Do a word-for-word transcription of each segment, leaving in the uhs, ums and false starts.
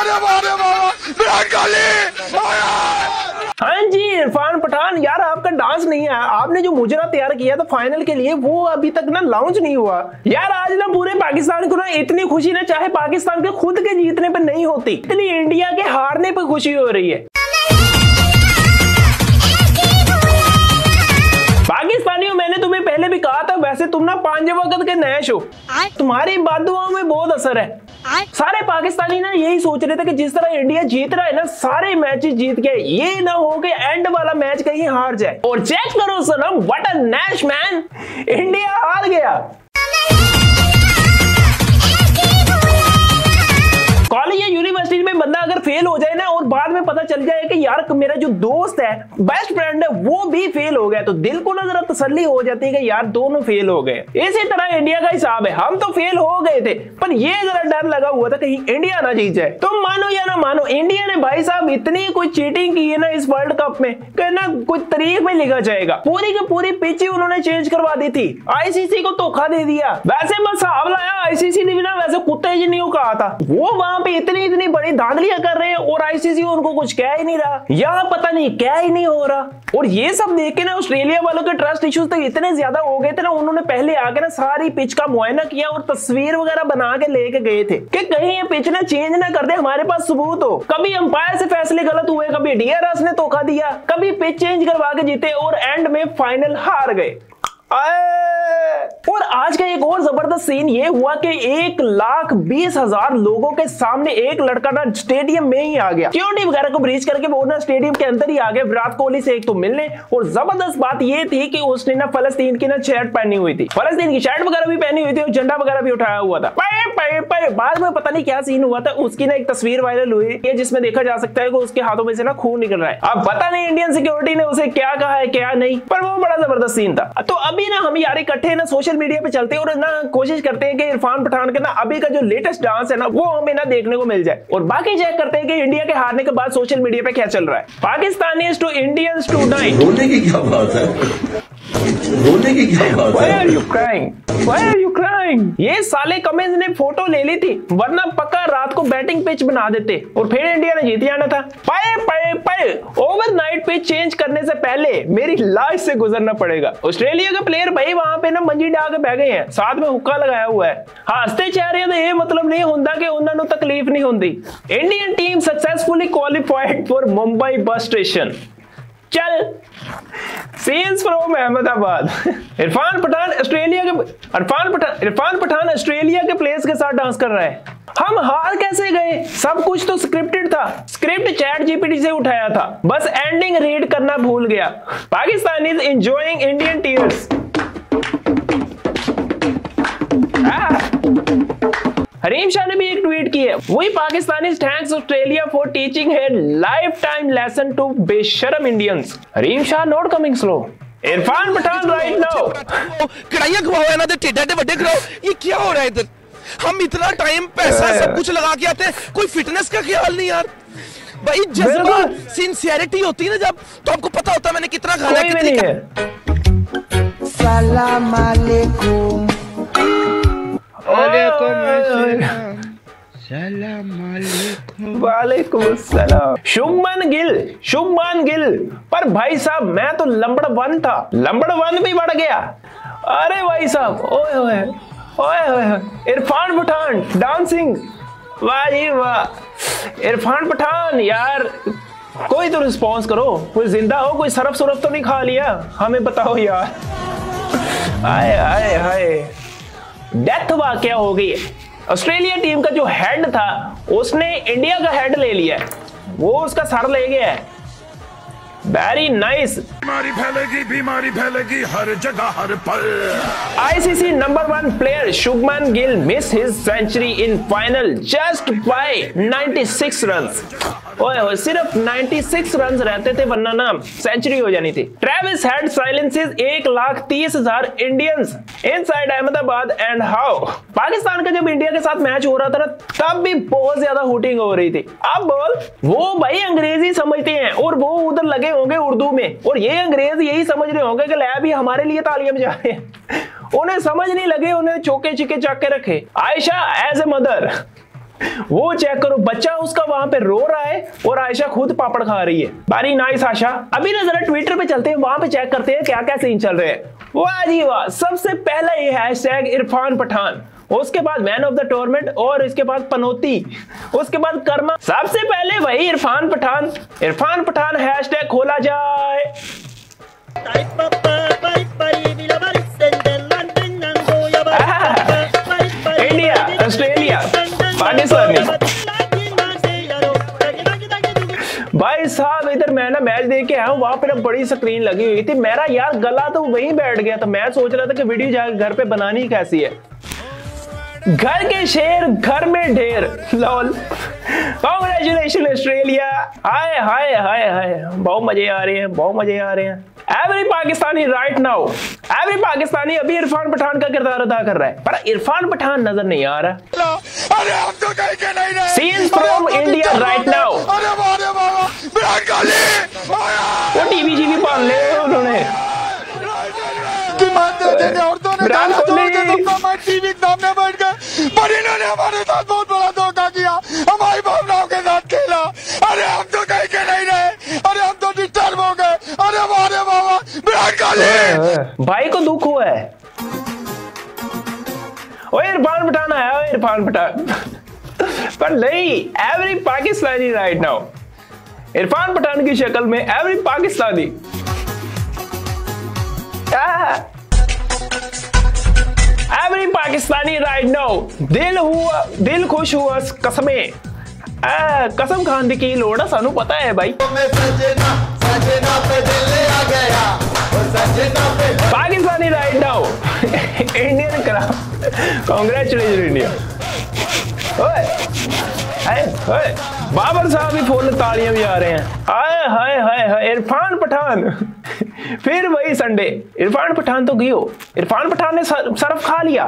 हाँ जी इरफान पठान, यार आपका डांस नहीं है, आपने जो मुजरा तैयार किया था फाइनल के लिए वो अभी तक ना लॉन्च नहीं हुआ। यार आज ना पूरे पाकिस्तान को ना इतनी खुशी ना चाहे पाकिस्तान के खुद के जीतने पर नहीं होती, इतनी इंडिया के हारने पर खुशी हो रही है। पाकिस्तानियों, मैंने तुम्हें पहले भी कहा था, वैसे तुम ना पांच वक्त के नैश हो, तुम्हारी बादुआओं में बहुत असर है। सारे पाकिस्तानी ना यही सोच रहे थे कि जिस तरह इंडिया जीत रहा है ना, सारे मैचेस जीत गए, ये ना हो कि एंड वाला मैच कहीं हार जाए। और चेक करो सनम, what a nash man, India हार गया। कॉलेज या यूनिवर्सिटी में बंदा अगर फेल हो जाए ना और बाद में पता चल जाए कि यार मेरा जो दोस्त है, बेस्ट फ्रेंड है, वो भी फेल हो गया, तो दिल को ना जरा तसल्ली हो जाती है कि यार दोनों फेल हो गए। इसी तरह इंडिया का हिसाब है, हम तो फेल हो गए थे पर ये जरा डर लगा हुआ था कहीं इंडिया ना जीत जाए। तुम मानो या ना मानो, इंडिया ने भाई साहब इतनी कोई चीटिंग की है ना इस वर्ल्ड कप में कि ना कोई तारीख में लिखा जाएगा। पूरी की पूरी पिच ही उन्होंने चेंज करवा दी थी, आईसीसी को धोखा दे दिया। वैसे बस हिसाब लाया, आईसीसी ने भी ना वैसे कुत्ते जी नहीं कहा था, वो वहां पे इतनी इतनी बड़ी धांधलियां कर रहे हैं और आईसीसी उनको कुछ कह ही नहीं रहा, यहाँ पता नहीं क्या ही नहीं हो रहा। और ये सब देख के ना ऑस्ट्रेलिया वालों के ट्रस्ट इश्यूज तक इतने ज्यादा हो गए थे ना, उन्होंने पहले आके ना सारी पिच का मुआयना किया और तस्वीर वगैरह बना के लेके गए थे कि कहीं ये पिच ना चेंज ना कर दे, हमारे पास सबूत हो। कभी अंपायर से फैसले गलत हुए, कभी डीआरएस ने धोखा दिया, कभी पिच चेंज करवा के जीते और एंड में फाइनल हार गए। और आज का एक और जबरदस्त सीन ये हुआ कि एक लाख बीस हजार लोगों के सामने एक लड़का ना स्टेडियम में ही आ गया, सिक्योरिटी वगैरह को ब्रीच करके वो ना स्टेडियम के अंदर ही आ गया विराट कोहली से एक तो मिलने। और जबरदस्त बात ये थी कि उसने ना फलस्तीन की ना शर्ट पहनी हुई थी, फलस्तीन की शर्ट वगैरह भी पहनी हुई थी और झंडा वगैरह भी उठाया हुआ था। पे, पे, पे, बाद में पता नहीं क्या सीन हुआ था, उसकी ना एक तस्वीर वायरल हुई है जिसमें देखा जा सकता है कि उसके हाथों में से ना खून निकल रहा है। अब पता नहीं इंडियन सिक्योरिटी ने उसे क्या कहा है क्या नहीं, पर वो बड़ा जबरदस्त सीन था। तो अभी ना हम यार इकट्ठे ना सोशल मीडिया पे चलते हैं और ना कोशिश करते हैं कि इरफान पठान के ना अभी का जो लेटेस्ट डांस है ना वो हमें ना देखने को मिल जाए, और बाकी चेक करते हैं कि इंडिया के हारने के बाद सोशल मीडिया पे क्या चल रहा है। Pakistanis to Indians tonight. रोने की क्या बात है, रोने की क्या बात है? Why are you crying? Why are you crying? ये साले कमेंस ने फोटो ले ली थी, वरना पक्का रात को बैटिंग पिच बना देते और फिर इंडिया ने जीत जाना था। पाए पाए पाए ओवरनाइट पिच चेंज करने से पहले मेरी लाइफ से गुजरना पड़ेगा। ऑस्ट्रेलिया के प्लेयर भाई वहां पे ना मंजी डाल के बह गए हैं, साथ में हुक्का लगाया हुआ है, हंसते चेहरे तो ये मतलब नहीं होता कि उन्होंने तकलीफ नहीं होती। Indian team successfully qualified for Mumbai bus station. चल scenes from Ahmedabad. Irfan Pathan Australia के इरफान पठान इरफान पठान ऑस्ट्रेलिया के प्लेयर्स के साथ डांस कर रहा है। हम हार कैसे गए? सब कुछ तो स्क्रिप्टेड था, स्क्रिप्ट चैट जीपीटी से उठाया था, बस एंडिंग रीड करना भूल गया। Pakistan is enjoying Indian tears. Harim Shah ने भी एक ट्वीट की है, वही Pakistani thanks Australia for teaching है लाइफ टाइम लेसन टू बेशरम Indians. Harim Shah not coming slow. Irfan Pathan right now कढ़ाइयां खवाओ है ना, टेढ़े टेढ़े बड़े कराओ, ये क्या हो रहा है इधर? हम इतना टाइम पैसा सब कुछ लगा के आते हैं, कोई फिटनेस का ख्याल नहीं यार। भाई जज्बा सिंसियरिटी होती है ना जब, तो आपको पता होता है मैंने कितना खाना है, कितनी है। सलाम अलैकुम। वालेकुम अस्सलाम। शुभमन गिल शुभमन गिल पर भाई साहब मैं तो नंबर वन था, नंबर वन भी बढ़ गया। अरे भाई साहब ओए ओए ओए ओए इरफान पठान डांसिंग, वाह जी वाह। इरफान पठान यार कोई तो रिस्पॉन्स करो, कोई जिंदा हो, कोई सरफ सुरफ तो नहीं खा लिया, हमें बताओ यार। आए आए आए डेथ वाकया हो गई है। ऑस्ट्रेलिया टीम का जो हेड था उसने इंडिया का हेड ले लिया, वो उसका सर ले गया है। Very nice. बीमारी फैलेगी बीमारी फैलेगी हर जगह हर पल। ICC number one player Shubman Gill miss his century in final just by छियानवे रन्स। ओए ओए सिर्फ छियानवे रन्स रहते थे वरना ना सेंचुरी हो जानी थी। ट्रेविस हेड साइलेंसेस एक लाख तीस हजार Indians inside Ahmedabad and how. Pakistan का जब इंडिया के साथ मैच हो रहा था ना तब भी बहुत ज्यादा हूटिंग हो रही थी। अब बोल वो भाई अंग्रेजी समझते हैं और वो उधर लगे होंगे उर्दू में, और ये अंग्रेज यही समझ रहे होंगे कि ले भी हमारे लिए तालियां बजा रहे हैं। उन्हें समझ नहीं लगे, उन्हें चौके चिके चक्के रखे। आयशा एज ए मदर वो चेक करो, बच्चा उसका वहां पे रो रहा है और आयशा खुद पापड़ खा रही है। Very nice Asha. अभी ना जरा ट्विटर पे चलते हैं, वहां पे चेक करते हैं क्या क्या सीन चल रहे हैं। वाह जी वाह। सबसे पहला ये हैशटैग इरफान पठान, उसके बाद मैन ऑफ द टूर्नामेंट और इसके बाद पनौती, उसके बाद कर्मा। सबसे पहले वही इरफान पठान। इरफान पठान हैशटैग खोला जाए। India, Australia, Pakistan. भाई साहब इधर मैं ना मैच देख के आया हूँ, वहां पे ना बड़ी स्क्रीन लगी हुई थी, मेरा यार गला तो वहीं बैठ गया था। मैं सोच रहा था कि वीडियो जाकर घर पे बनानी कैसी है। घर के शेर घर में ढेर, लॉल। Congratulation Australia. हाय हाय हाय हाय, बहुत मजे आ रहे हैं, बहुत मजे आ रहे हैं। Every Pakistani right now, every Pakistani अभी इरफान पठान का किरदार अदा कर रहा है, पर इरफान पठान नजर नहीं आ रहा। अरे हम तो कहीं के नहीं रहे। Scenes from India right now. अरे बाबा बाबा विराट कोहली वो टीवी जीवी पाल ले उन्होंने। विराट कोहली टीवी के सामने बैठ गए, पर इन्होंने हमारे साथ बहुत बड़ा धोखा किया, हमारी भावनाओं के साथ खेला। अरे हम तो कहीं के नहीं रहे, अरे हम तो डिस्टर्ब हो गए। अरे वारे बाबा विराट कोहली। भाई को दुख हुआ है। ओए इरफान पठान आया, ओए इरफान पठान। पर नहीं, every Pakistani right now. Irfan Pathan की शक्ल में every Pakistani. Every Pakistani right now. दिल हुआ, दिल खुश हुआ कसमें। आ, कसम खान दी की लोड़ है, सानू पता है भाई। सजना, सजना पे दिल आ गया, सजना पे। Pakistani right now. इंडियन करा। Congratulation India. ओए हाय हाय, बाबर साहब भी फुल तालियां भी आ रहे हैं। हाय हाय हाय हाय, इरफान पठान। फिर वही संडे। इरफान पठान तो गयो, इरफान पठान ने सरफ खा लिया।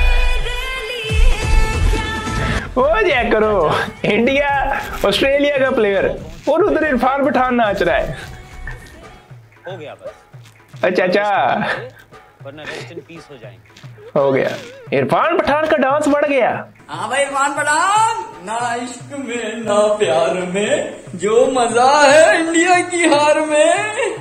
वो चेक करो, इंडिया ऑस्ट्रेलिया का प्लेयर और उधर इरफान पठान नाच रहा है। हो गया बस। अच्छा अच्छा, वरना रेस्ट इन पीस हो जाएंगे। हो गया। इरफान पठान का डांस बढ़ गया। हाँ भाई इरफान पठान, ना इश्क में ना प्यार में, जो मजा है इंडिया की हार में।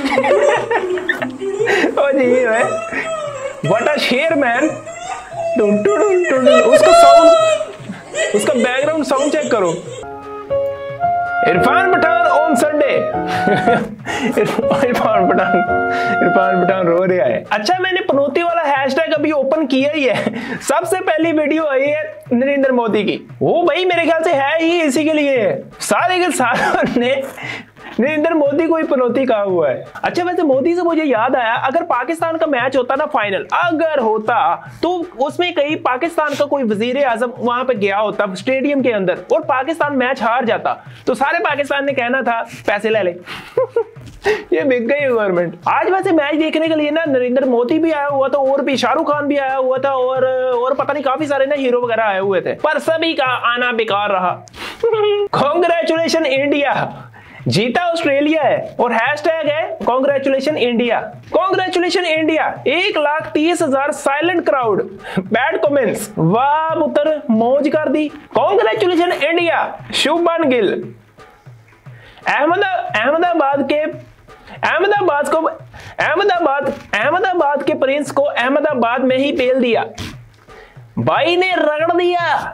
ओ जी भाई, व्हाट अ शेर मैन। टुन टुन टुन, उसका साउंड, उसका बैकग्राउंड साउंड चेक करो। Irfan Pathan on Sunday. इरफान पठान, इरफान पठान रो रहा है। अच्छा, मैंने पनौती वाला हैशटैग अभी ओपन किया ही है। सबसे पहली वीडियो आई है नरेंद्र मोदी की। वो भाई मेरे ख्याल से है ही इसी के लिए। सारे के सारे ने नरेंद्र मोदी को ही पनौती कहा हुआ है। अच्छा, वैसे मोदी से मुझे याद आया, अगर पाकिस्तान का मैच होता ना फाइनल, अगर होता तो उसमें कहीं पाकिस्तान का कोई वजीर आजम वहां पे गया होता स्टेडियम के अंदर और पाकिस्तान मैच हार जाता, तो सारे पाकिस्तान ने कहना था पैसे ले ले। ये बिक गई गवर्नमेंट। आज वैसे मैच देखने के लिए ना नरेंद्र मोदी भी आया हुआ था और भी शाहरुख खान भी आया हुआ था और और पता नहीं काफी सारे ना हीरो वगैरह आए हुए थे, पर सभी का आना बेकार रहा। Congratulation India. जीता ऑस्ट्रेलिया है और हैशटैग है कांग्रेचुलेशन इंडिया। Congratulation India. एक लाख तीस हजार साइलेंट क्राउड, बैड कमेंट्स। वाह पुत्र, मौज कर दी। Congratulation India. शुभमन गिल। अहमदा अहमदाबाद के अहमदाबाद को अहमदाबाद अहमदाबाद के प्रिंस को अहमदाबाद में ही पेल दिया। भाई ने रगड़ दिया।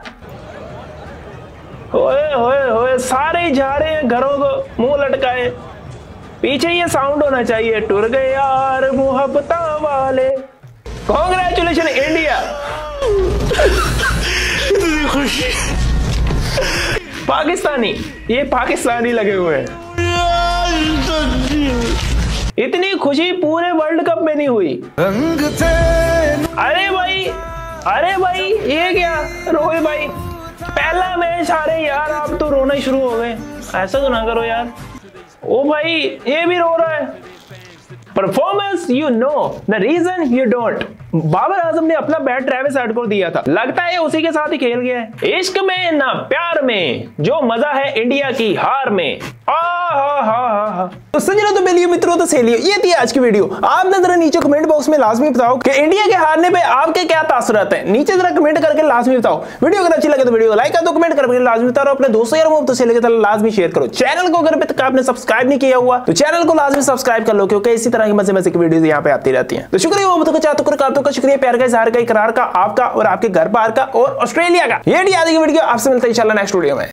ओए ओए ओए, सारे जा रहे हैं घरों को मुंह लटकाए। पीछे ये साउंड होना चाहिए, टुर गए यार मोहब्बता वाले। Congratulation India. इतनी खुशी। पाकिस्तानी, ये पाकिस्तानी लगे हुए हैं। इतनी खुशी पूरे वर्ल्ड कप में नहीं हुई। अरे भाई, अरे भाई, ये क्या रोए भाई, पहला मैच हारे यार, आप तो रोना ही शुरू हो गए। ऐसा तो ना करो यार। ओ भाई, ये भी रो रहा है। Performance you know, the reason you don't. Babar Azam ने अपना बैट ट्रेविस हेड को दिया था, लगता है उसी के साथ ही खेल गया है। इश्क में ना प्यार में जो मजा है इंडिया की हार में। आ हा हा हा। तो सज्जनों, तो मिलिए मित्रों, तो सहेलियों, ये थी आज की वीडियो। आपने जरा नीचे कमेंट बॉक्स में लाजमी बताओ कि इंडिया के हारने पे आपके क्या तासुरात हैं। नीचे जरा कमेंट करके लाजमी बताओ। वीडियो अगर अच्छी लगे तो वीडियो लाइक कर दो, कमेंट करके लाजमी बताओ, अपने दोस्तों यार तो सहेलियों के साथ लाजमी शेयर करो। चैनल को अगर अभी तक आपने सब्सक्राइब नहीं किया हुआ तो चैनल को लाजमी सब्सक्राइब कर लो, क्योंकि इसी तरह की मजे मजे की वीडियोस यहाँ पे आती रहती हैं। तो शुक्रिया मोहब्बतों का, चाहतों का, शुक्रिया प्यार का, इजहार का, इकरार का, आपका और आपके घर बार का और ऑस्ट्रेलिया का। ये याद की वीडियो आपसे मिलता है इंशाल्लाह नेक्स्ट वीडियो में।